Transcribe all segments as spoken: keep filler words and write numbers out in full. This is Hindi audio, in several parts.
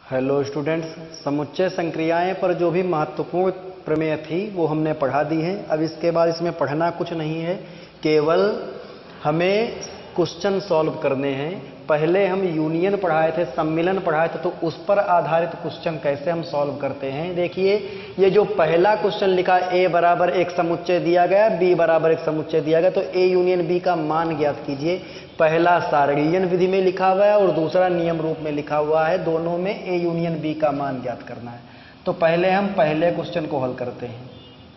हेलो स्टूडेंट्स, समुच्चय संक्रियाएं पर जो भी महत्वपूर्ण प्रमेय थी वो हमने पढ़ा दी है। अब इसके बाद इसमें पढ़ना कुछ नहीं है, केवल हमें क्वेश्चन सॉल्व करने हैं। पहले हम यूनियन पढ़ाए थे, सम्मिलन पढ़ाए थे, तो उस पर आधारित क्वेश्चन कैसे हम सॉल्व करते हैं। देखिए, ये जो पहला क्वेश्चन लिखा ए बराबर एक समुच्चय दिया गया, बी बराबर एक समुच्चय दिया गया, तो ए यूनियन बी का मान ज्ञात कीजिए। पहला सारणीय विधि में लिखा हुआ है और दूसरा नियम रूप में लिखा हुआ है, दोनों में ए यूनियन बी का मान ज्ञात करना है। तो पहले हम पहले क्वेश्चन को हल करते हैं।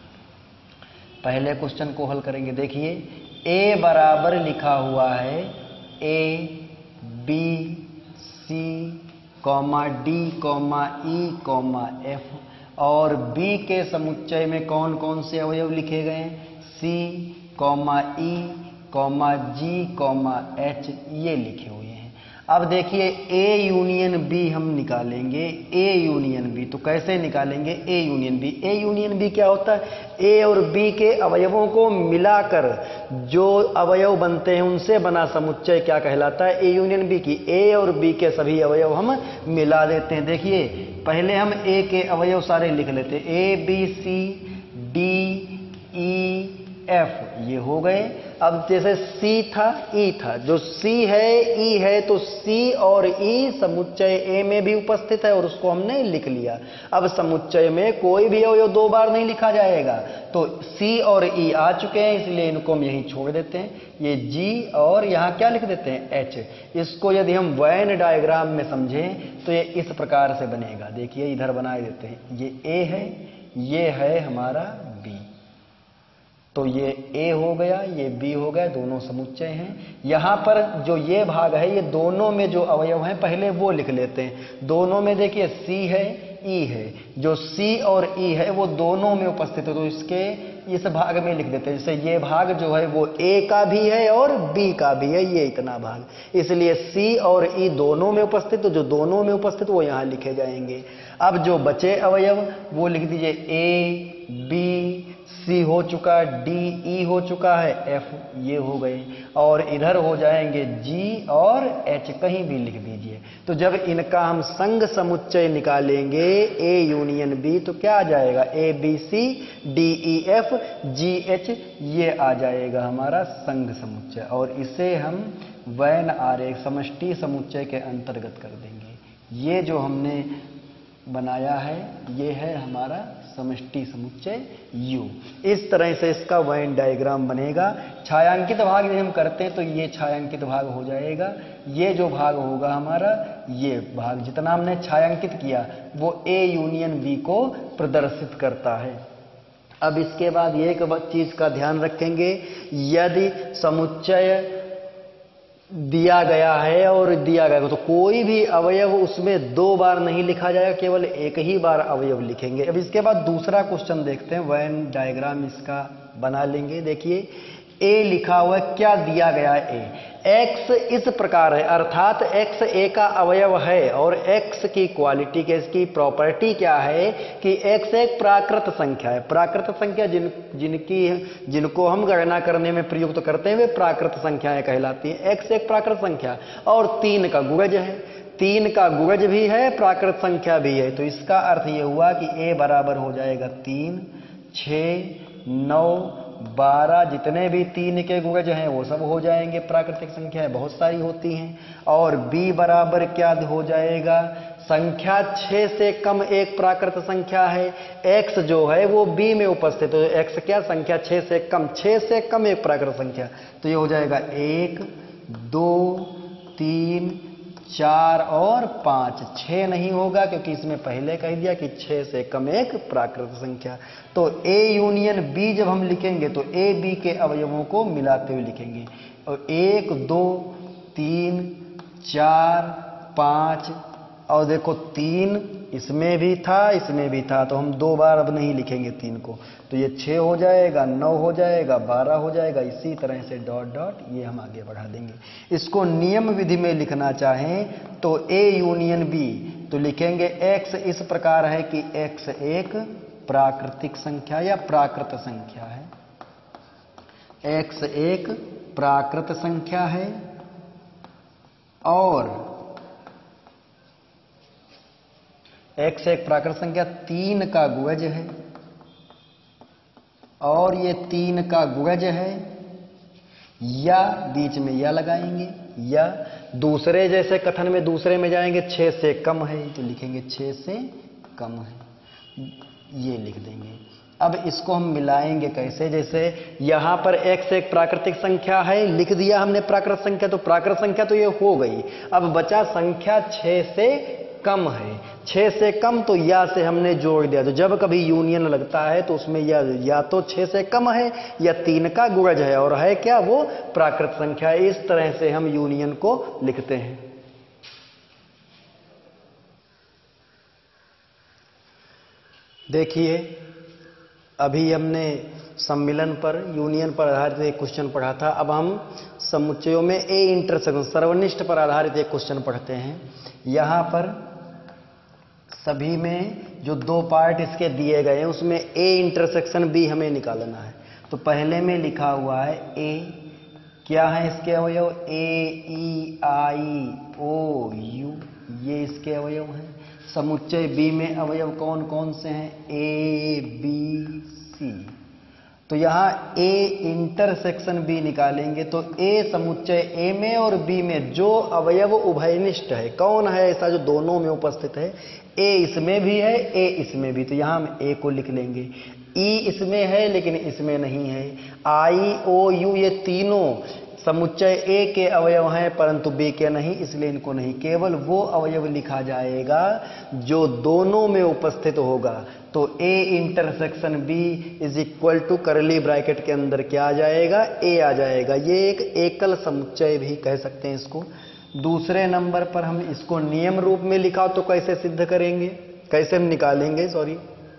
पहले क्वेश्चन को हल करेंगे। देखिए, ए बराबर लिखा हुआ है A B C comma D comma E comma F, और बी के समुच्चय में कौन कौन से अवयव लिखे गए हैं, C comma E comma G comma H, ये लिखे हुए हैं। अब देखिए, ए यूनियन बी हम निकालेंगे। ए यूनियन बी तो कैसे निकालेंगे? A union B A union B क्या होता है? ए और बी के अवयवों को मिलाकर जो अवयव बनते हैं उनसे बना समुच्चय क्या कहलाता है? ए यूनियन बी की ए और बी के सभी अवयव हम मिला देते हैं। देखिए, पहले हम ए के अवयव सारे लिख लेते हैं। A B C D E F, ये हो गए। अब जैसे C था E था, जो C है E है, तो C और E समुच्चय A में भी उपस्थित है और उसको हमने लिख लिया। अब समुच्चय में कोई भी अवयव दो बार नहीं लिखा जाएगा, तो C और E आ चुके हैं, इसलिए इनको हम यहीं छोड़ देते हैं। ये G और यहाँ क्या लिख देते हैं, H। इसको यदि हम वेन डायग्राम में समझें तो ये इस प्रकार से बनेगा। देखिए, इधर बना देते हैं, ये A है, ये है हमारा B, तो ये A हो गया, ये B हो गया, दोनों समुच्चय हैं। यहाँ पर जो ये भाग है, ये दोनों में जो अवयव हैं पहले वो लिख लेते हैं। दोनों में देखिए C है, E है, जो C और E है वो दोनों में उपस्थित है, तो इसके इस भाग में लिख देते हैं। जैसे ये भाग जो है वो A का भी है और B का भी है, ये इतना भाग, इसलिए C और E दोनों में उपस्थित, तो जो दोनों में उपस्थित वो यहाँ लिखे जाएंगे। अब जो बचे अवयव वो लिख दीजिए, A B C हो चुका, D E हो चुका है, F ये हो गए, और इधर हो जाएंगे G और H, कहीं भी लिख दीजिए। तो जब इनका हम संग समुच्चय निकालेंगे A यूनियन B, तो क्या आ जाएगा, A B C D E F G H, ये आ जाएगा हमारा संग समुच्चय, और इसे हम वैन आरेख समष्टि समुच्चय के अंतर्गत कर देंगे। ये जो हमने बनाया है ये है हमारा समष्टि समुच्चय U। इस तरह से इसका वेन डायग्राम बनेगा। छायांकित भाग यदि हम करते हैं तो ये छायांकित भाग हो जाएगा। ये जो भाग होगा हमारा, ये भाग जितना हमने छायांकित किया वो A यूनियन B को प्रदर्शित करता है। अब इसके बाद ये एक चीज का ध्यान रखेंगे, यदि समुच्चय दिया गया है और दिया गया तो कोई भी अवयव उसमें दो बार नहीं लिखा जाएगा, केवल एक ही बार अवयव लिखेंगे। अब इसके बाद दूसरा क्वेश्चन देखते हैं, वेन डायग्राम इसका बना लेंगे। देखिए, A लिखा हुआ है, क्या दिया गया है, A x इस प्रकार है, अर्थात x A का अवयव है, और x की क्वालिटी के इसकी प्रॉपर्टी क्या है कि x एक प्राकृत संख्या है। प्राकृत संख्या जिन जिनकी जिनको हम गणना करने में प्रयुक्त करते हैं वे प्राकृत संख्याएं कहलाती हैं। x एक प्राकृत संख्या और तीन का गुणज है, तीन का गुणज भी है, प्राकृत संख्या भी है, तो इसका अर्थ ये हुआ कि A बराबर हो जाएगा तीन, छः, नौ, बारह, जितने भी तीन के गुणज हैं वो सब हो जाएंगे, प्राकृतिक संख्याएं बहुत सारी होती हैं। और B बराबर क्या हो जाएगा, संख्या छः से कम एक प्राकृत संख्या है, x जो है वो B में उपस्थित है, तो x क्या संख्या छः से कम, छः से कम एक प्राकृत संख्या, तो ये हो जाएगा एक, दो, तीन, चार और पाँच। छः नहीं होगा क्योंकि इसमें पहले कह दिया कि छः से कम एक प्राकृत संख्या। तो A यूनियन B जब हम लिखेंगे तो A B के अवयवों को मिलाते हुए लिखेंगे, और एक, दो, तीन, चार, पाँच, और देखो तीन इसमें भी था, इसमें भी था, तो हम दो बार अब नहीं लिखेंगे तीन को, तो ये छः हो जाएगा, नौ हो जाएगा, बारह हो जाएगा, इसी तरह से डॉट डॉट ये हम आगे बढ़ा देंगे। इसको नियम विधि में लिखना चाहें तो A यूनियन B तो लिखेंगे x इस प्रकार है कि x एक प्राकृतिक संख्या या प्राकृत संख्या है, x एक प्राकृत संख्या है, और x एक प्राकृत संख्या तीन का गुणज है और ये तीन का गुणज है, या बीच में या लगाएंगे, या दूसरे जैसे कथन में दूसरे में जाएंगे छह से कम है तो लिखेंगे छह से कम है, ये लिख देंगे। अब इसको हम मिलाएंगे कैसे, जैसे यहां पर x एक प्राकृतिक संख्या है, लिख दिया हमने प्राकृत संख्या, तो प्राकृत संख्या तो ये हो गई। अब बचा संख्या छह से कम है, छह से कम तो या से हमने जोड़ दिया। तो जब कभी यूनियन लगता है तो उसमें या या तो छह से कम है या तीन का गुणज है, और है क्या, वो प्राकृत संख्या है। इस तरह से हम यूनियन को लिखते हैं। देखिए अभी हमने सम्मिलन पर, यूनियन पर आधारित एक क्वेश्चन पढ़ा था। अब हम समुच्चयों में ए इंटरसेक्शन, सर्वनिष्ठ पर आधारित एक क्वेश्चन पढ़ते हैं। यहां पर सभी में जो दो पार्ट इसके दिए गए हैं उसमें ए इंटरसेक्शन बी हमें निकालना है। तो पहले में लिखा हुआ है ए, क्या है इसके अवयव, ए ई आई ओ यू, ये इसके अवयव हैं। समुच्चय बी में अवयव कौन कौन से हैं, ए बी सी। तो यहाँ ए इंटरसेक्शन बी निकालेंगे तो ए समुच्चय ए में और बी में जो अवयव उभयनिष्ठ है, कौन है ऐसा जो दोनों में उपस्थित है, ए इसमें भी है ए इसमें भी, तो यहाँ हम ए को लिख लेंगे। ई इसमें है लेकिन इसमें नहीं है। आई ओ यू ये तीनों समुच्चय ए के अवयव हैं परंतु बी के नहीं, इसलिए इनको नहीं। केवल वो अवयव लिखा जाएगा जो दोनों में उपस्थित होगा। तो A intersection B is equal to curly bracket के अंदर क्या आ जाएगा, ए आ जाएगा। ये एक एकल समुच्चय भी कह सकते हैं इसको। दूसरे नंबर पर हम इसको नियम रूप में लिखा तो कैसे सिद्ध करेंगे, कैसे हम निकालेंगे, सॉरी।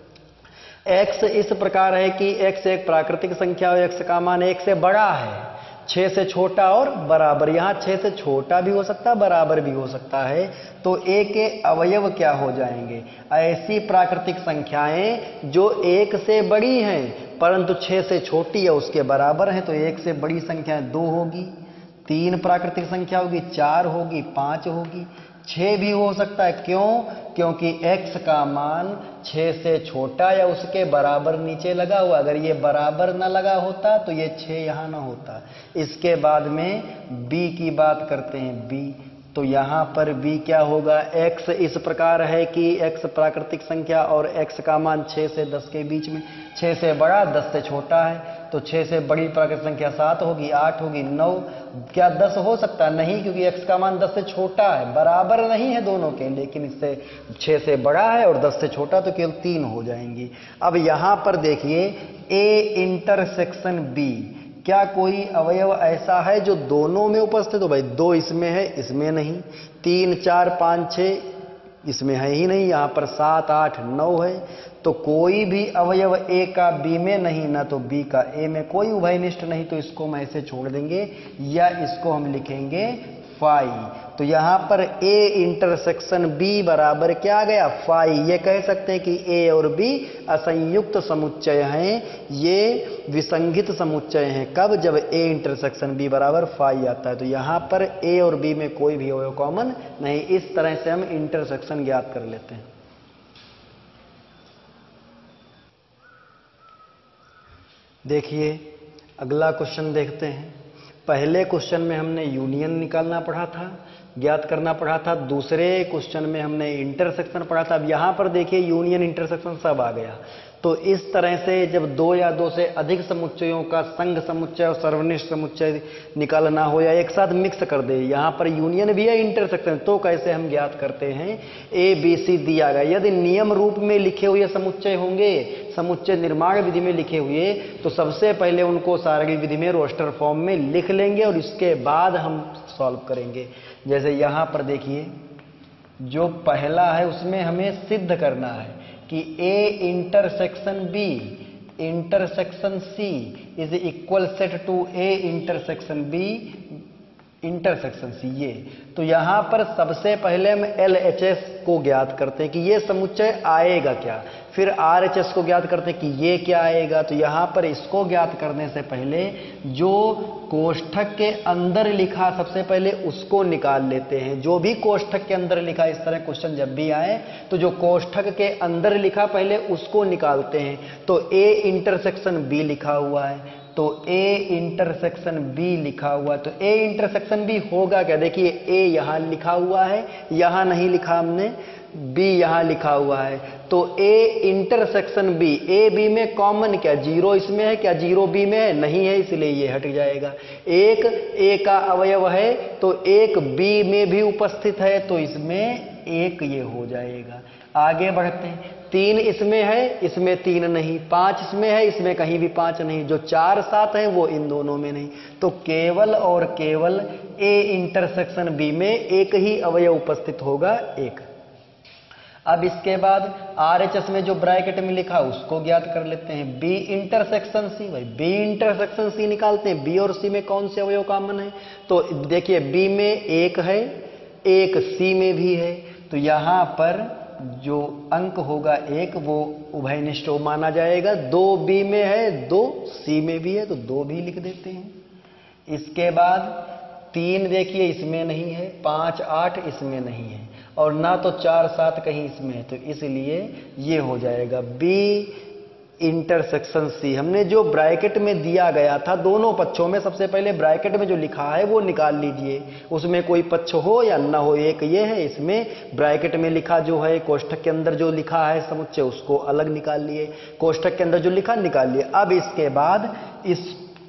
x इस प्रकार है कि x एक प्राकृतिक संख्या और x का मान एक से बड़ा है, छह से छोटा और बराबर। यहां छह से छोटा भी हो सकता है, बराबर भी हो सकता है। तो a के अवयव क्या हो जाएंगे, ऐसी प्राकृतिक संख्याएं जो एक से बड़ी हैं परंतु छह से छोटी है उसके बराबर हैं। तो एक से बड़ी संख्याएं दो होगी, तीन प्राकृतिक संख्या होगी, चार होगी, पांच होगी, छह भी हो सकता है। क्यों, क्योंकि x का मान छह से छोटा या उसके बराबर नीचे लगा हुआ। अगर ये बराबर ना लगा होता तो ये छह यहां ना होता। इसके बाद में b की बात करते हैं, b। तो यहां पर b क्या होगा, x इस प्रकार है कि x प्राकृतिक संख्या और x का मान छह से दस के बीच में, छह से बड़ा दस से छोटा है। तो छह से बड़ी प्राकृतिक संख्या सात होगी, आठ होगी, नौ, क्या दस हो सकता है, नहीं, क्योंकि x का मान दस से छोटा है, बराबर नहीं है दोनों के, लेकिन इससे छह से बड़ा है और दस से छोटा, तो केवल तीन हो जाएंगी। अब यहां पर देखिए a इंटरसेक्शन b, क्या कोई अवयव ऐसा है जो दोनों में उपस्थित हो, भाई दो इसमें है इसमें नहीं, तीन चार पाँच छः इसमें है ही नहीं, यहाँ पर सात आठ नौ है। तो कोई भी अवयव ए का बी में नहीं, ना तो बी का ए में, कोई उभयनिष्ठ नहीं। तो इसको हम ऐसे छोड़ देंगे या इसको हम लिखेंगे फाई। तो यहां पर ए इंटरसेक्शन बी बराबर क्या आ गया, फाई। ये कह सकते हैं कि ए और बी असंयुक्त समुच्चय हैं, ये विसंगित समुच्चय हैं। कब, जब ए इंटरसेक्शन बी बराबर फाई आता है। तो यहां पर ए और बी में कोई भी अवयव कॉमन नहीं। इस तरह से हम इंटरसेक्शन ज्ञात कर लेते हैं। देखिए अगला क्वेश्चन देखते हैं। पहले क्वेश्चन में हमने यूनियन निकालना पढ़ा था, ज्ञात करना पढ़ा था। दूसरे क्वेश्चन में हमने इंटरसेक्शन पढ़ा था। अब यहां पर देखिए यूनियन इंटरसेक्शन सब आ गया। तो इस तरह से जब दो या दो से अधिक समुच्चयों का संघ समुच्चय और सर्वनिष्ठ समुच्चय निकालना हो या एक साथ मिक्स कर दे, यहां पर यूनियन भी है इंटरसेक्शन, तो कैसे हम ज्ञात करते हैं। ए बी सी दिया गया, यदि नियम रूप में लिखे हुए समुच्चय होंगे, समुच्चय निर्माण विधि में लिखे हुए, तो सबसे पहले उनको सारणी विधि में रोस्टर फॉर्म में लिख लेंगे और इसके बाद हम सॉल्व करेंगे। जैसे यहां पर देखिए जो पहला है उसमें हमें सिद्ध करना है कि A intersection B intersection C is equal set to A intersection B intersection C, ये तो यहां पर सबसे पहले हम एल एच एस को ज्ञात करते हैं कि ये समुच्चय आएगा क्या, फिर आर एच एस को ज्ञात करते हैं कि ये क्या आएगा। तो यहां पर इसको ज्ञात करने से पहले जो कोष्ठक के अंदर लिखा सबसे पहले उसको निकाल लेते हैं। जो भी कोष्ठक के अंदर लिखा, इस तरह क्वेश्चन जब भी आए तो जो कोष्ठक के अंदर लिखा पहले उसको निकालते हैं। तो ए इंटरसेक्शन बी लिखा हुआ है, तो ए इंटरसेक्शन बी लिखा हुआ, तो ए इंटरसेक्शन बी होगा क्या, देखिए ए यहां लिखा हुआ है, यहां नहीं लिखा हमने, बी यहां लिखा हुआ है। तो A intersection B, A B में कॉमन क्या, जीरो इसमें है क्या, जीरो बी में है नहीं है, इसलिए ये हट जाएगा। एक ए का अवयव है तो एक बी में भी उपस्थित है, तो इसमें एक ये हो जाएगा। आगे बढ़ते हैं, तीन इसमें है, इसमें तीन नहीं, पांच इसमें है, इसमें कहीं भी पांच नहीं, जो चार सात है वो इन दोनों में नहीं। तो केवल और केवल ए इंटरसेक्शन बी में एक ही अवयव उपस्थित होगा, एक। अब इसके बाद आर एच एस में जो ब्रैकेट में लिखा उसको ज्ञात कर लेते हैं। बी इंटरसेक्शन सी, भाई बी इंटरसेक्शन सी निकालते हैं। बी और सी में कौन से अवयव कॉमन है, तो देखिए बी में एक है, एक सी में भी है, तो यहां पर जो अंक होगा एक वो उभयनिष्ठ माना जाएगा। दो बी में है, दो सी में भी है, तो दो भी लिख देते हैं। इसके बाद तीन देखिए इसमें नहीं है, पांच आठ इसमें नहीं है, और ना तो चार सात कहीं इसमें है, तो इसलिए ये हो जाएगा बी इंटरसेक्शन सी। हमने जो ब्रैकेट में दिया गया था दोनों पक्षों में, सबसे पहले ब्रैकेट में जो लिखा है वो निकाल लीजिए, उसमें कोई पक्ष हो या ना हो, एक ये है, इसमें ब्रैकेट में लिखा जो है, कोष्ठक के अंदर जो लिखा है समुच्चय उसको अलग निकाल लिए, कोष्ठक के अंदर जो लिखा निकाल लिए। अब इसके बाद इस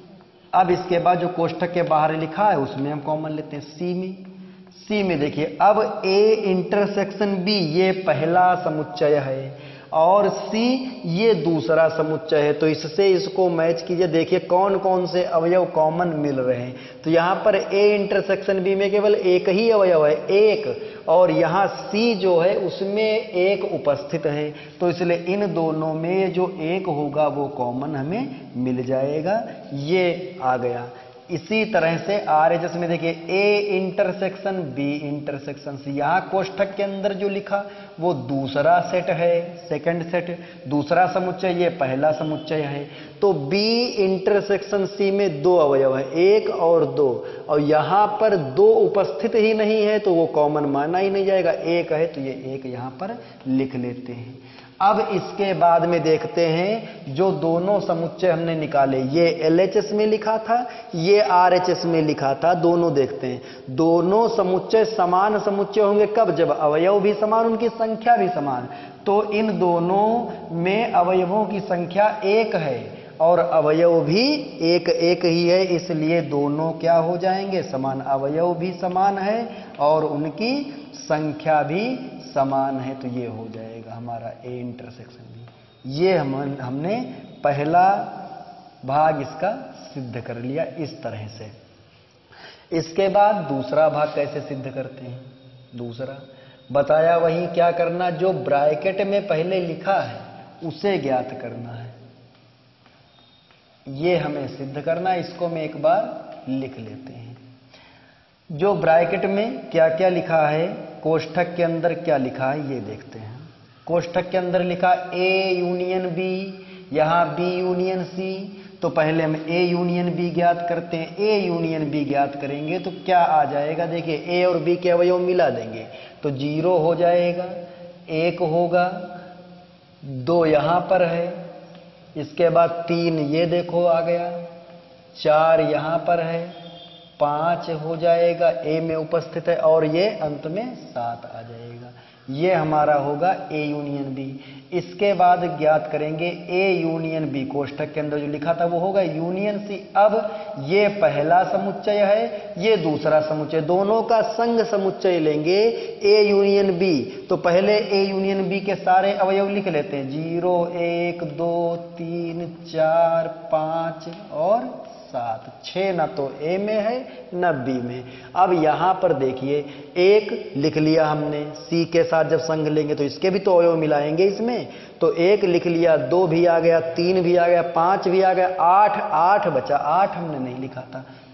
अब इसके बाद जो कोष्ठक के बाहर लिखा है उसमें हम कॉमन लेते हैं सी में। सी में देखिए अब ए इंटरसेक्शन बी ये पहला समुच्चय है और सी ये दूसरा समुच्चय है, तो इससे इसको मैच कीजिए, देखिए कौन कौन से अवयव कॉमन मिल रहे हैं। तो यहां पर ए इंटरसेक्शन बी में केवल एक ही अवयव है, एक, और यहां सी जो है उसमें एक उपस्थित है, तो इसलिए इन दोनों में जो एक होगा वो कॉमन हमें मिल जाएगा, ये आ गया। इसी तरह से आर एच एस में देखिए A intersection B intersection C, यहां कोष्ठक के अंदर जो लिखा वो दूसरा सेट है, सेकंड सेट, दूसरा समुच्चय, ये पहला समुच्चय है। तो बी इंटरसेक्शन सी में दो अवयव है, एक और दो, और यहां पर दो उपस्थित ही नहीं है तो वो कॉमन माना ही नहीं जाएगा, एक है तो ये एक यहां पर लिख लेते हैं। अब इसके बाद में देखते हैं जो दोनों समुच्चय हमने निकाले, ये एल एच एस में लिखा था, ये आर एच एस में लिखा था, दोनों देखते हैं। दोनों समुच्चय समान समुच्चय होंगे कब, जब अवयव भी समान, उनकी संख्या भी समान। तो इन दोनों में अवयवों की संख्या एक है और अवयव भी एक एक ही है, इसलिए दोनों क्या हो जाएंगे, समान। अवयव भी समान है और उनकी संख्या भी समान है, तो ये हो जाएगा हमारा ए इंटरसेक्शन बी। ये हम हमने पहला भाग इसका सिद्ध कर लिया इस तरह से। इसके बाद दूसरा भाग कैसे सिद्ध करते हैं, दूसरा बताया वही क्या करना, जो ब्रैकेट में पहले लिखा है उसे ज्ञात करना है, ये हमें सिद्ध करना है। इसको मैं एक बार लिख लेते हैं। जो ब्रैकेट में क्या क्या लिखा है, कोष्ठक के अंदर क्या लिखा है ये देखते हैं। कोष्ठक के अंदर लिखा ए यूनियन बी, यहां बी यूनियन सी, तो पहले हम ए यूनियन बी ज्ञात करते हैं। ए यूनियन बी ज्ञात करेंगे तो क्या आ जाएगा, देखिए ए और बी के अवयव मिला देंगे तो जीरो हो जाएगा, एक होगा, दो यहां पर है, इसके बाद तीन ये देखो आ गया, चार यहां पर है, पांच हो जाएगा, ए में उपस्थित है, और ये अंत में सात आ जाएगा। ये हमारा होगा ए यूनियन बी। इसके बाद ज्ञात करेंगे ए यूनियन बी, कोष्ठक के अंदर जो लिखा था वो होगा यूनियन सी। अब ये पहला समुच्चय है, ये दूसरा समुच्चय, दोनों का संग समुच्चय लेंगे ए यूनियन बी। तो पहले ए यूनियन बी के सारे अवयव लिख लेते हैं, जीरो, एक, दो, तीन, चार, पांच और सात, छह न तो ए में है न बी में। अब यहां पर देखिए एक लिख लिया हमने, सी के साथ जब संग लेंगे तो इसके भी तो अवयव मिलाएंगे इसमें, तो एक लिख लिया, दो भी आ गया, तीन भी आ गया, पांच भी आ गया, आठ, आठ बचा, आठ हमने नहीं लिखा था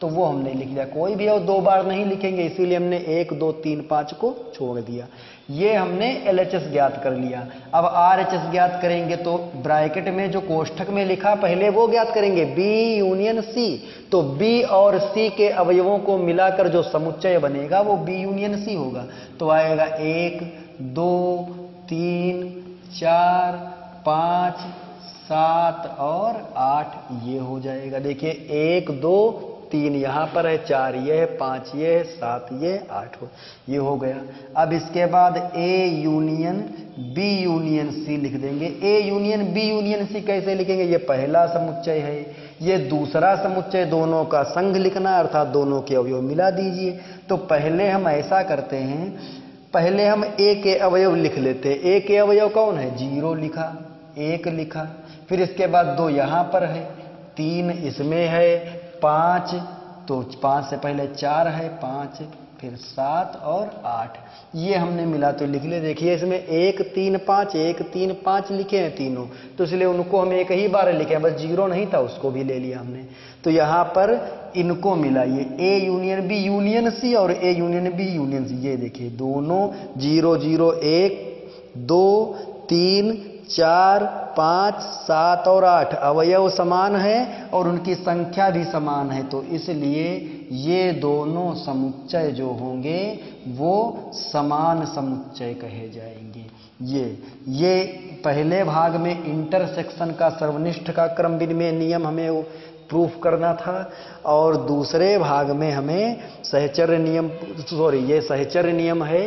तो वो हमने लिख लिया। कोई भी और दो बार नहीं लिखेंगे, इसीलिए हमने एक दो तीन पाँच को छोड़ दिया। ये हमने एल एच एस ज्ञात कर लिया। अब आर एच एस ज्ञात करेंगे तो ब्रैकेट में जो कोष्ठक में लिखा पहले वो ज्ञात करेंगे, बी यूनियन सी। तो बी और सी के अवयवों को मिलाकर जो समुच्चय बनेगा वो बी यूनियन सी होगा। तो आएगा एक दो तीन चार पाँच सात और आठ, ये हो जाएगा। देखिए एक दो तीन यहाँ पर है, चार ये है, पाँच ये है, सात ये, आठ हो, ये हो गया। अब इसके बाद A union B union C लिख देंगे। A union B union C कैसे लिखेंगे? ये पहला समुच्चय है, ये दूसरा समुच्चय, दोनों का संघ लिखना अर्थात दोनों के अवयव मिला दीजिए। तो पहले हम ऐसा करते हैं, पहले हम ए के अवयव लिख लेते हैं। ए के अवयव कौन है? जीरो लिखा, एक लिखा, फिर इसके बाद दो यहाँ पर है, तीन इसमें है, पाँच, तो पाँच से पहले चार है, पाँच, फिर सात और आठ, ये हमने मिला तो लिख ले। देखिए इसमें एक तीन पाँच, एक तीन पाँच लिखे हैं तीनों, तो इसलिए उनको हम एक ही बार लिखे हैं, बस जीरो नहीं था उसको भी ले लिया हमने। तो यहाँ पर इनको मिला ये A union B union C और A union B union C. ये देखिए दोनों जीरो जीरो, एक दो तीन चार पाँच सात और आठ अवयव समान है और उनकी संख्या भी समान है, तो इसलिए ये दोनों समुच्चय जो होंगे वो समान समुच्चय कहे जाएंगे। ये ये पहले भाग में इंटरसेक्शन का सर्वनिष्ठ का क्रम विनिमय नियम हमें प्रूफ करना था, और दूसरे भाग में हमें सहचर्य नियम, सॉरी ये सहचर्य नियम है,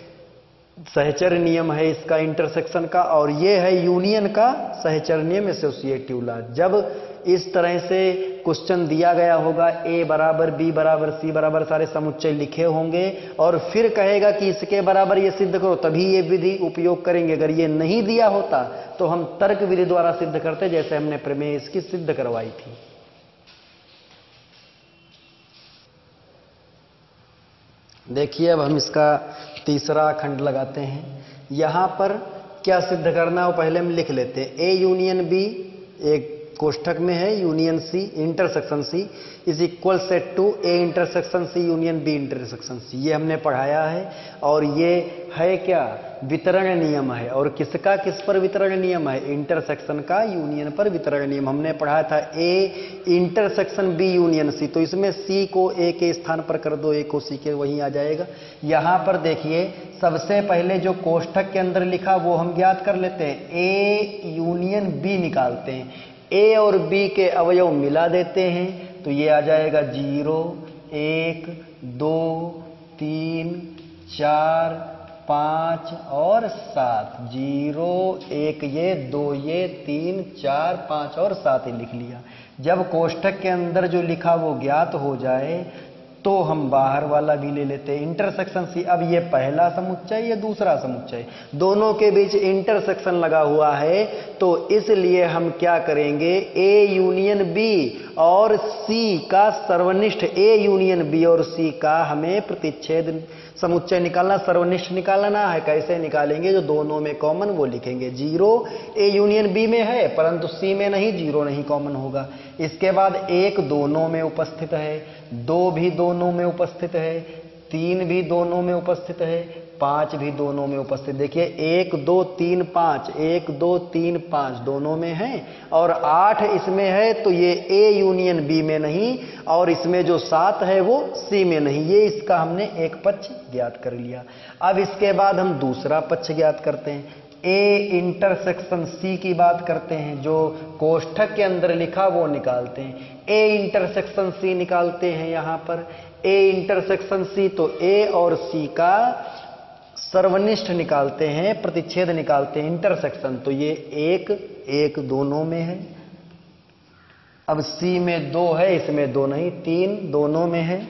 सहचर्य नियम है इसका इंटरसेक्शन का, और ये है यूनियन का सहचर्य नियम एसोसिएटिव लॉ। जब इस तरह से क्वेश्चन दिया गया होगा, ए बराबर बी बराबर सी बराबर सारे समुच्चय लिखे होंगे और फिर कहेगा कि इसके बराबर ये सिद्ध करो, तभी ये विधि उपयोग करेंगे। अगर ये नहीं दिया होता तो हम तर्क विधि द्वारा सिद्ध करते, जैसे हमने प्रमेय इसकी सिद्ध करवाई थी। देखिए अब हम इसका तीसरा खंड लगाते हैं। यहां पर क्या सिद्ध करना है वो पहले हम लिख लेते हैं। ए यूनियन बी एक कोष्ठक में है, union C intersection C is equal set to A intersection C union B intersection C, ये हमने पढ़ाया है। और ये है क्या? वितरण नियम है। और किसका किस पर वितरण नियम है? इंटरसेक्शन का यूनियन पर वितरण नियम हमने पढ़ाया था। A intersection B union C, तो इसमें सी को ए के स्थान पर कर दो, ए को सी के, वहीं आ जाएगा। यहां पर देखिए सबसे पहले जो कोष्ठक के अंदर लिखा वो हम ज्ञात कर लेते हैं, ए यूनियन बी निकालते हैं। ए और बी के अवयव मिला देते हैं, तो ये आ जाएगा जीरो, एक, दो, तीन, चार, पाँच और सात। जीरो, एक ये, दो ये, तीन, चार, पाँच और सात ही लिख लिया। जब कोष्ठक के अंदर जो लिखा वो ज्ञात हो जाए तो हम बाहर वाला भी ले लेते हैं, इंटरसेक्शन सी। अब ये पहला समुच्चय, ये दूसरा समुच्चय, दोनों के बीच इंटरसेक्शन लगा हुआ है, तो इसलिए हम क्या करेंगे, ए यूनियन बी और सी का सर्वनिष्ठ, ए यूनियन बी और सी का हमें प्रतिच्छेद समुच्चय निकालना, सर्वनिष्ठ निकालना है। कैसे निकालेंगे? जो दोनों में कॉमन वो लिखेंगे। जीरो ए यूनियन बी में है परंतु सी में नहीं, जीरो नहीं कॉमन होगा। इसके बाद एक दोनों में उपस्थित है, दो भी दोनों में उपस्थित है, तीन भी दोनों में उपस्थित है, पांच भी दोनों में उपस्थित। देखिए एक दो तीन पांच, एक दो तीन पांच दोनों में है, और आठ इसमें है, तो ये ए यूनियन बी में नहीं, और इसमें जो सात है वो सी में नहीं। ये इसका हमने एक पक्ष ज्ञात कर लिया। अब इसके बाद हम दूसरा पक्ष ज्ञात करते हैं, ए इंटरसेक्शन सी की बात करते हैं। जो कोष्ठक के अंदर लिखा वो निकालते हैं, ए इंटरसेक्शन सी निकालते हैं। यहां पर ए इंटरसेक्शन सी, तो ए और सी का सर्वनिष्ठ निकालते हैं, प्रतिच्छेद निकालते हैं, इंटरसेक्शन। तो ये एक एक दोनों में है। अब सी में दो है, इसमें दो नहीं, तीन दोनों में है,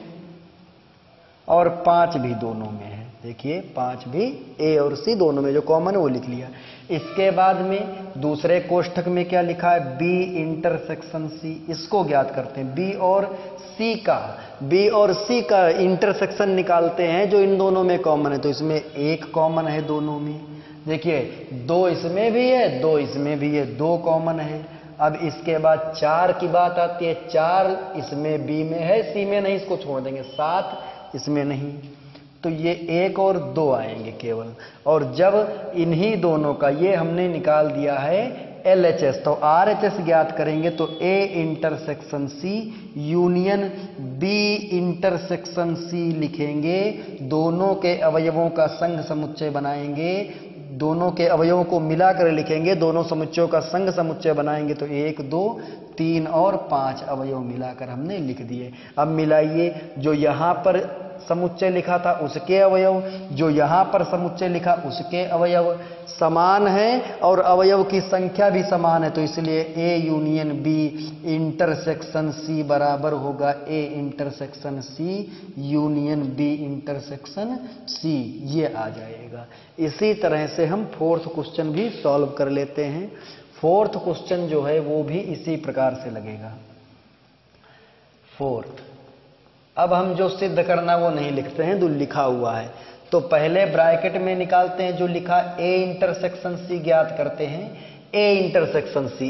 और पांच भी दोनों में है। देखिए पांच भी ए और सी दोनों में, जो कॉमन है वो लिख लिया। इसके बाद में दूसरे कोष्ठक में क्या लिखा है, बी इंटरसेक्शन सी, इसको ज्ञात करते हैं। बी और सी का, बी और सी का इंटरसेक्शन निकालते हैं जो इन दोनों में कॉमन है। तो इसमें एक कॉमन है दोनों में, देखिए दो इसमें भी है, दो इसमें भी है, दो कॉमन है। अब इसके बाद चार की बात आती है, चार इसमें बी में है, सी में नहीं, इसको छोड़ देंगे। सात इसमें नहीं, तो ये एक और दो आएंगे केवल। और जब इन्हीं दोनों का ये हमने निकाल दिया है एल एच एस, तो आर एच एस ज्ञात करेंगे तो A intersection C union B intersection C लिखेंगे। दोनों के अवयवों का संघ समुच्चय बनाएंगे, दोनों के अवयवों को मिलाकर लिखेंगे, दोनों समुच्चयों का संघ समुच्चय बनाएंगे तो एक, दो, तीन और पांच अवयव मिलाकर हमने लिख दिए। अब मिलाइए, जो यहां पर समुच्चय लिखा था उसके अवयव, जो यहां पर समुच्चय लिखा उसके अवयव समान है और अवयव की संख्या भी समान है, तो इसलिए A union B intersection C बराबर होगा A intersection C union B intersection C, ये आ जाएगा। इसी तरह से हम फोर्थ क्वेश्चन भी सॉल्व कर लेते हैं। फोर्थ क्वेश्चन जो है वो भी इसी प्रकार से लगेगा। फोर्थ, अब हम जो सिद्ध करना वो नहीं लिखते हैं, जो लिखा हुआ है तो पहले ब्रैकेट में निकालते हैं, जो लिखा ए इंटरसेक्शन सी ज्ञात करते हैं। ए इंटरसेक्शन सी,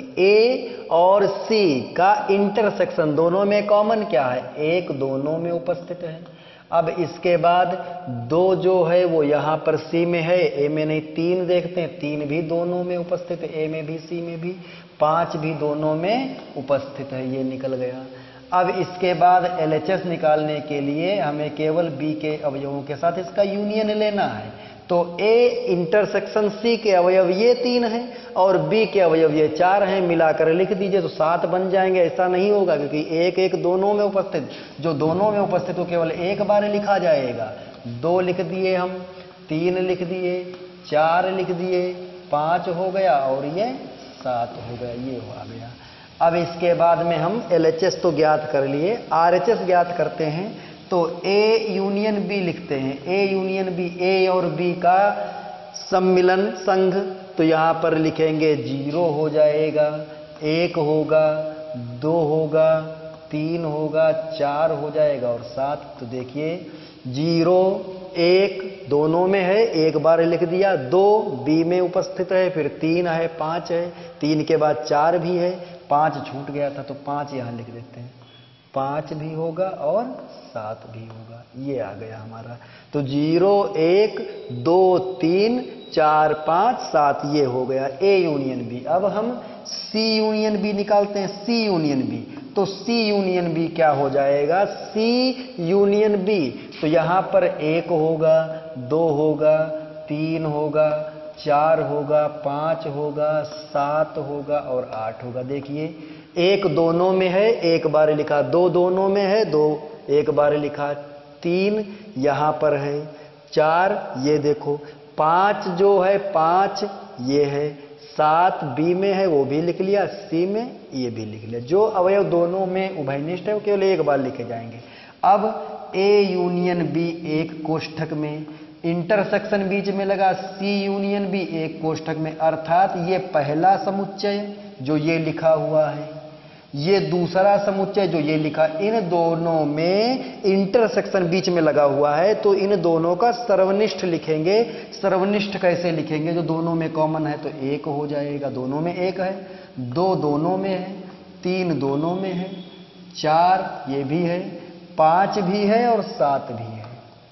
ए और सी का इंटरसेक्शन दोनों में कॉमन क्या है, एक दोनों में उपस्थित है। अब इसके बाद दो जो है वो यहां पर सी में है, ए में नहीं। तीन देखते हैं, तीन भी दोनों में उपस्थित है, ए में भी सी में भी। पांच भी दोनों में उपस्थित है, ये निकल गया। अब इसके बाद एल एच एस निकालने के लिए हमें केवल बी के अवयवों के साथ इसका यूनियन लेना है। तो ए इंटरसेक्शन सी के अवयव ये तीन हैं और बी के अवयव ये चार हैं, मिलाकर लिख दीजिए तो सात बन जाएंगे। ऐसा नहीं होगा क्योंकि एक एक दोनों में उपस्थित, जो दोनों में उपस्थित हो केवल एक बार लिखा जाएगा। दो लिख दिए हम, तीन लिख दिए, चार लिख दिए, पांच हो गया और ये सात हो गया, ये हो आ गया। अब इसके बाद में हम एल एच एस तो ज्ञात कर लिए, आर एच एस ज्ञात करते हैं। तो ए यूनियन बी लिखते हैं, ए यूनियन बी, ए और बी का सम्मिलन संघ, तो यहां पर लिखेंगे जीरो हो जाएगा, एक होगा, दो होगा, तीन होगा, चार हो जाएगा और सात। तो देखिए जीरो एक दोनों में है, एक बार लिख दिया। दो बी में उपस्थित है, फिर तीन है, पांच है, तीन के बाद चार भी है, पांच छूट गया था तो पांच यहां लिख देते हैं। पांच भी होगा और सात भी होगा, ये आ गया हमारा। तो जीरो एक दो तीन चार पांच सात, ये हो गया ए यूनियन बी। अब हम सी यूनियन बी निकालते हैं, सी यूनियन बी। तो सी यूनियन बी क्या हो जाएगा, सी यूनियन बी, तो यहां पर एक होगा, दो होगा, तीन होगा, चार होगा, पांच होगा, सात होगा और आठ होगा। देखिए एक दोनों में है, एक बार लिखा, दो दोनों में है, दो एक बार लिखा, तीन यहां पर है, चार ये देखो, पांच जो है पांच ये है, सात बी में है वो भी लिख लिया, सी में ये भी लिख लिया। जो अवयव दोनों में उभयनिष्ठ है वो केवल एक बार लिखे जाएंगे। अब ए यूनियन बी एक कोष्ठक में, इंटरसेक्शन बीच में लगा, सी यूनियन बी एक कोष्ठक में, अर्थात ये पहला समुच्चय जो ये लिखा हुआ है, ये दूसरा समुच्चय जो ये लिखा, इन दोनों में इंटरसेक्शन बीच में लगा हुआ है, तो इन दोनों का सर्वनिष्ठ लिखेंगे। सर्वनिष्ठ कैसे लिखेंगे, जो दोनों में कॉमन है तो एक हो जाएगा, दोनों में एक है, दो दोनों में है, तीन दोनों में है, चार ये भी है, पांच भी है और सात भी है,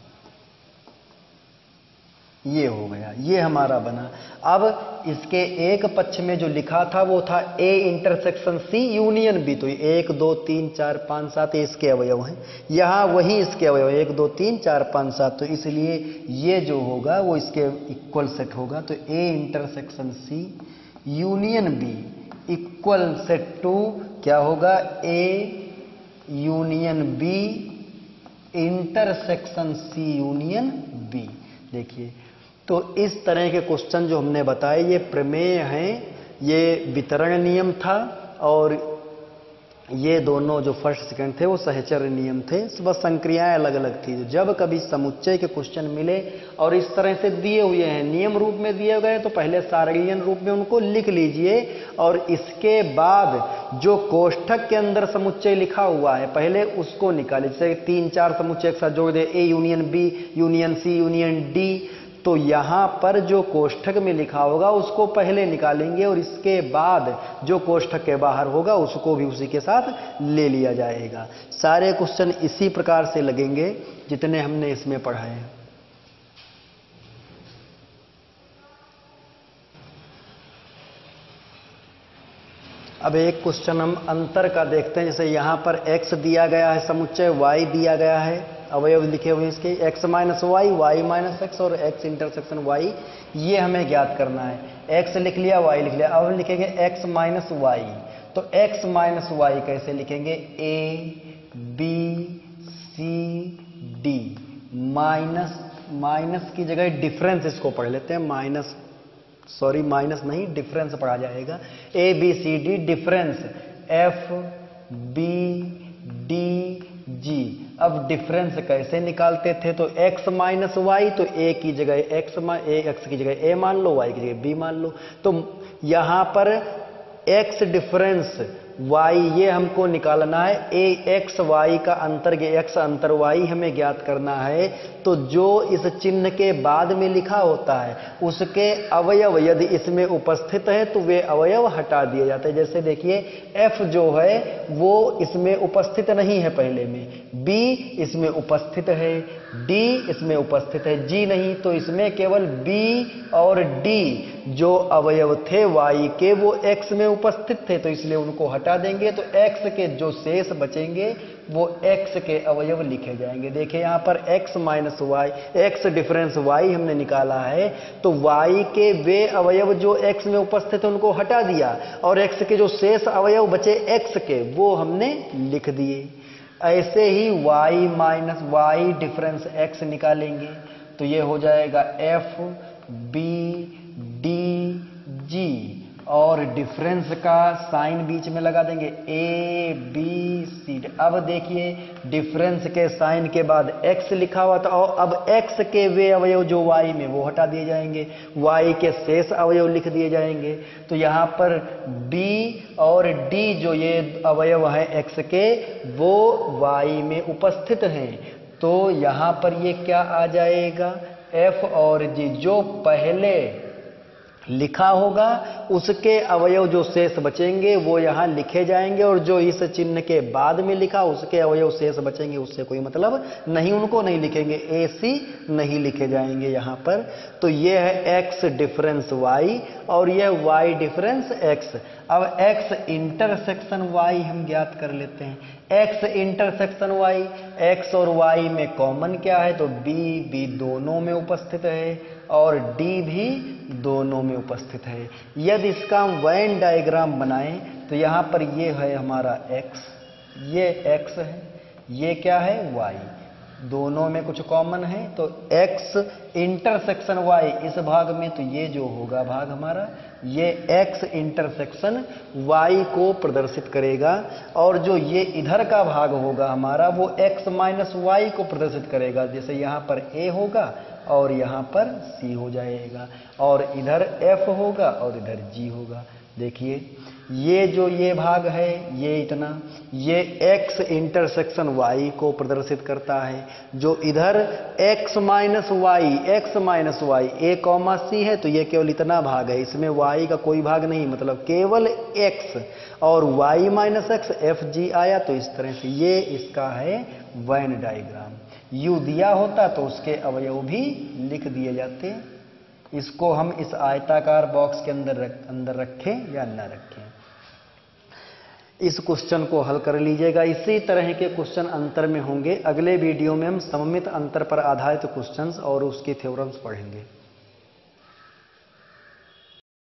ये हो गया, ये हमारा बना। अब इसके एक पक्ष में जो लिखा था वो था A intersection C union B, तो एक दो तीन चार पांच सात इसके अवयव हैं, यहां वही इसके अवयव एक दो तीन चार पांच सात, तो इसलिए ये जो होगा वो इसके इक्वल सेट होगा। तो A intersection C union B equal set to क्या होगा, A union B intersection C union B. देखिए तो इस तरह के क्वेश्चन जो हमने बताए ये प्रमेय हैं, ये वितरण नियम था और ये दोनों जो फर्स्ट सेकंड थे वो सहचर्य नियम थे, बस संक्रियाएं अलग अलग थी। जब कभी समुच्चय के क्वेश्चन मिले और इस तरह से दिए हुए हैं, नियम रूप में दिए गए, तो पहले सारणीय रूप में उनको लिख लीजिए और इसके बाद जो कोष्ठक के अंदर समुच्चय लिखा हुआ है पहले उसको निकालिए। जैसे तीन चार समुच्चय एक साथ जोड़ दे, A union B union C union D, तो यहां पर जो कोष्ठक में लिखा होगा उसको पहले निकालेंगे और इसके बाद जो कोष्ठक के बाहर होगा उसको भी उसी के साथ ले लिया जाएगा। सारे क्वेश्चन इसी प्रकार से लगेंगे जितने हमने इसमें पढ़ाए हैं। अब एक क्वेश्चन हम अंतर का देखते हैं। जैसे यहां पर x दिया गया है समुच्चय, y दिया गया है, अवयव लिखे हुए इसके x minus Y, Y minus X और x इंटरसेक्शन y, ये हमें ज्ञात करना है। x लिख लिया, y लिख लिया, अब हम लिखेंगे x माइनस वाई। तो x माइनस वाई कैसे लिखेंगे? a b c d, minus minus की जगह डिफरेंस इसको पढ़ लेते हैं। माइनस सॉरी माइनस नहीं, डिफरेंस पढ़ा जाएगा। A B C D difference F B D G. अब डिफरेंस कैसे निकालते थे? तो x माइनस वाई, तो a की जगह x, x की जगह a मान लो, y की जगह b मान लो। तो यहां पर x डिफरेंस y ये हमको निकालना है। a x y का अंतर, x अंतर y हमें ज्ञात करना है। तो जो इस चिन्ह के बाद में लिखा होता है उसके अवयव यदि इसमें उपस्थित है तो वे अवयव हटा दिए जाते हैं। जैसे देखिए f जो है वो इसमें उपस्थित नहीं है पहले में, b इसमें उपस्थित है, d इसमें उपस्थित है, g नहीं। तो इसमें केवल b और d जो अवयव थे y के वो x में उपस्थित थे, तो इसलिए उनको हटा देंगे। तो x के जो शेष बचेंगे वो x के अवयव लिखे जाएंगे। देखिए यहाँ पर x minus Y, x difference y हमने निकाला है, तो y के वे अवयव जो x में उपस्थित है उनको हटा दिया और x के जो शेष अवयव बचे x के वो हमने लिख दिए। ऐसे ही y minus Y difference x निकालेंगे तो ये हो जाएगा f b d g और डिफरेंस का साइन बीच में लगा देंगे a b c d। अब देखिए डिफरेंस के साइन के बाद x लिखा हुआ था और अब x के वे अवयव जो y में वो हटा दिए जाएंगे, y के शेष अवयव लिख दिए जाएंगे। तो यहाँ पर b और d जो ये अवयव है x के वो y में उपस्थित हैं। तो यहाँ पर ये क्या आ जाएगा? f और g जो पहले लिखा होगा उसके अवयव जो शेष बचेंगे वो यहाँ लिखे जाएंगे और जो इस चिन्ह के बाद में लिखा उसके अवयव शेष बचेंगे उससे कोई मतलब नहीं, उनको नहीं लिखेंगे, ए सी नहीं लिखे जाएंगे यहाँ पर। तो ये है x डिफरेंस y और यह y डिफरेंस x। अब x इंटरसेक्शन y हम ज्ञात कर लेते हैं। x इंटरसेक्शन y, x और y में कॉमन क्या है? तो b b दोनों में उपस्थित है और d भी दोनों में उपस्थित है। यदि इसका हम वेन डायग्राम बनाएं तो यहाँ पर ये है हमारा x, ये x है, ये क्या है? y, दोनों में कुछ कॉमन है। तो x इंटरसेक्शन y इस भाग में, तो ये जो होगा भाग हमारा ये x इंटरसेक्शन y को प्रदर्शित करेगा और जो ये इधर का भाग होगा हमारा वो x माइनस वाई को प्रदर्शित करेगा। जैसे यहाँ पर a होगा और यहाँ पर c हो जाएगा और इधर f होगा और इधर g होगा। देखिए ये जो ये भाग है ये इतना, ये x इंटरसेक्शन y को प्रदर्शित करता है। जो इधर x minus Y, x minus y a comma c है तो ये केवल इतना भाग है, इसमें y का कोई भाग नहीं, मतलब केवल x और y minus x f g आया। तो इस तरह से ये इसका है वेन डायग्राम। यू दिया होता तो उसके अवयव भी लिख दिए जाते। इसको हम इस आयताकार बॉक्स के अंदर रख, अंदर रखें या न रखें। इस क्वेश्चन को हल कर लीजिएगा। इसी तरह के क्वेश्चन अंतर में होंगे। अगले वीडियो में हम सममित अंतर पर आधारित क्वेश्चंस और उसके थ्योरम्स पढ़ेंगे।